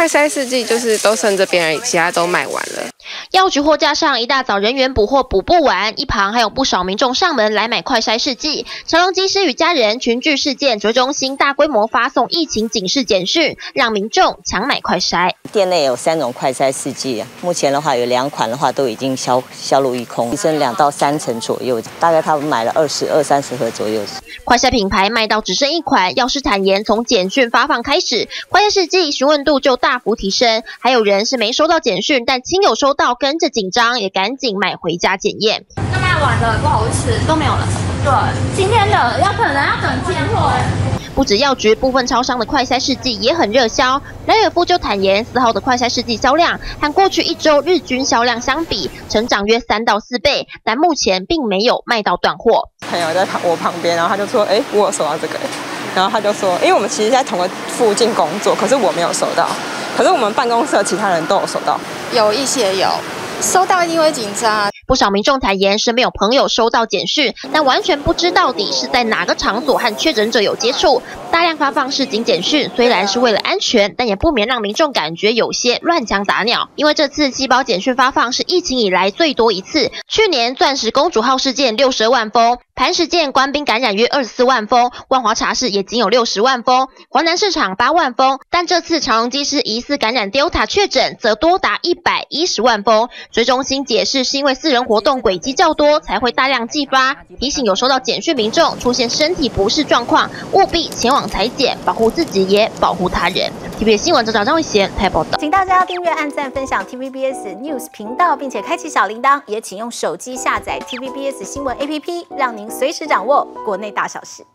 快筛试剂就是都剩这边而已，其他都卖完了。 药局货架上一大早人员补货补不完，一旁还有不少民众上门来买快筛试剂。长荣机师与家人群聚事件，指挥中心大规模发送疫情警示简讯，让民众抢买快筛。 店内有3种快筛试剂，目前的话有2款的话都已经销路一空，提升2到3成左右，大概他们买了20-30盒左右。 快筛品牌卖到只剩1款，药师坦言，从简讯发放开始，快筛试剂询问度就大幅提升。还有人是没收到简讯，但亲友收到跟着紧张，也赶紧买回家检验。 那卖完的不好意思都没有了。对，今天的可能要等进货。 不止药局，部分超商的快筛试剂也很热销。莱尔夫就坦言，4号的快筛试剂销量和过去1周日均销量相比，成长约3到4倍，但目前并没有卖到断货。 朋友在我旁边，然后他就说：“哎，我有收到这个。”然后他就说：“因为我们其实在同个附近工作，可是我没有收到，可是我们办公室的其他人都有收到。” 有一些有收到，因为紧张。 不少民众坦言，身边有朋友收到简讯，但完全不知到底是在哪个场所和确诊者有接触。大量发放示警简讯，虽然是为了安全，但也不免让民众感觉有些乱枪打鸟。因为这次细胞简讯发放是疫情以来最多一次，去年钻石公主号事件62万封，磐石舰官兵感染约24万封，万华茶室也仅有60万封，华南市场8万封，但这次长荣机师疑似感染 Delta 确诊，则多达110万封。追中心解释是因为4人活动轨迹较多，才会大量寄发，提醒有收到简讯民众出现身体不适状况，务必前往采检，保护自己也保护他人。TVBS 新闻张慧娴台报道。 请大家订阅、按赞、分享 TVBS News 频道，并且开启小铃铛，也请用手机下载 TVBS 新闻 APP， 让您随时掌握国内大小事。